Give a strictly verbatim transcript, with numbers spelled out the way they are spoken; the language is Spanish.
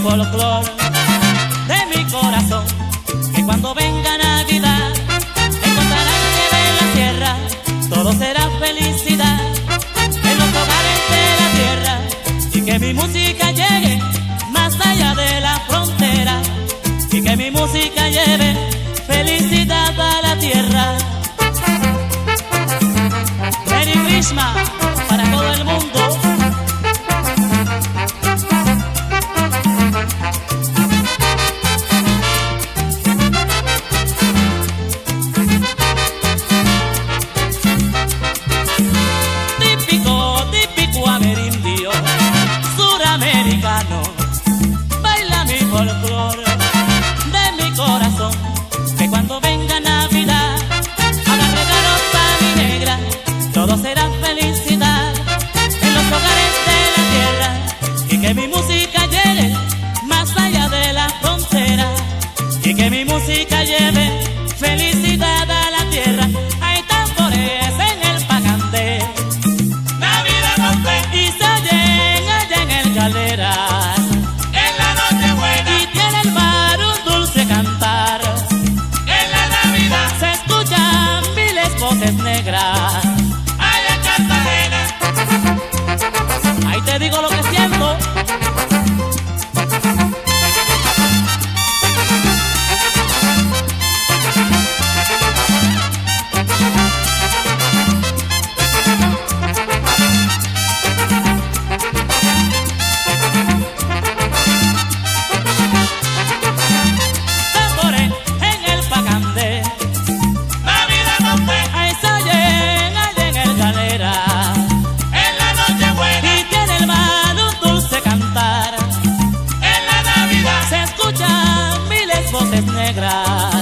folclor de mi corazón, que cuando venga Navidad encontrarán nieve en la tierra, todo será felicidad en los hogares de la tierra, y que mi música llegue más allá de la frontera, y que mi música lleve felicidad a la tierra. Merry Christmas para todo el mundo. Típico, típico amerindio, suramericano, baila mi folclor de mi corazón, que cuando venga Navidad haga regalos a mi negra, todo será felicidad en los hogares de la tierra, y que mi música llegue más allá de la frontera, y que mi música lleve felicidad a la tierra. Hay tambores en el pagante, Navidad no fue y se oyen allá en el Galeras, en la noche buena, y tiene el mar un dulce cantar. en la Navidad, Se escuchan miles voces negras. allá en Cartagena. Ahí te digo lo que siento. Tambores en el pagante, Navidad no fue ahí se oyen allá en el Galera, en la noche buena, y tiene el mar un dulce cantar. en la Navidad, Se escuchan miles voces negras.